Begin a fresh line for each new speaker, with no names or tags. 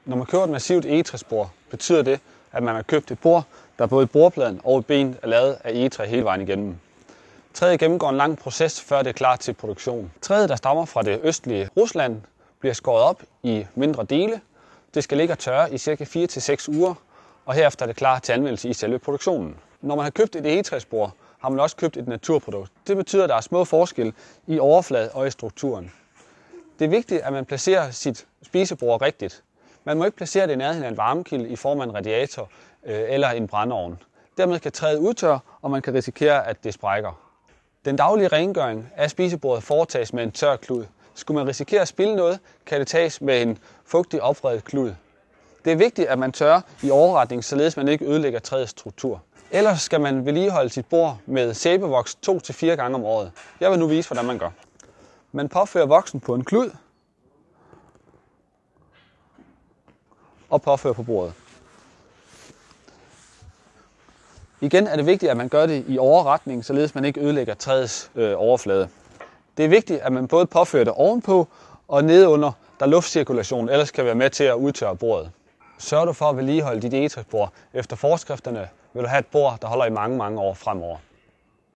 Når man køber et massivt egetræsbord, betyder det, at man har købt et bord, der både bordpladen og et ben er lavet af egetræ hele vejen igennem. Træet gennemgår en lang proces, før det er klar til produktion. Træet, der stammer fra det østlige Rusland, bliver skåret op i mindre dele. Det skal ligge og tørre i ca. 4 til 6 uger, og herefter er det klar til anvendelse i selve produktionen. Når man har købt et egetræsbord, har man også købt et naturprodukt. Det betyder, at der er små forskelle i overflade og i strukturen. Det er vigtigt, at man placerer sit spisebord rigtigt. Man må ikke placere det i nærheden af en varmekilde i form af en radiator eller en brændeovn. Dermed kan træet udtørre, og man kan risikere, at det sprækker. Den daglige rengøring af spisebordet foretages med en tør klud. Skulle man risikere at spilde noget, kan det tages med en fugtig opredet klud. Det er vigtigt, at man tørrer i overretning, således man ikke ødelægger træets struktur. Ellers skal man vedligeholde sit bord med sæbevoks 2 til 4 gange om året. Jeg vil nu vise, hvordan man gør. Man påfører voksen på en klud og påfører på bordet. Igen er det vigtigt, at man gør det i overretning, således man ikke ødelægger træets overflade. Det er vigtigt, at man både påfører det ovenpå og nedunder, der luftcirkulation ellers kan være med til at udtørre bordet. Sørg du for at vedligeholde dit egetræsbord efter forskrifterne, vil du have et bord, der holder i mange, mange år fremover.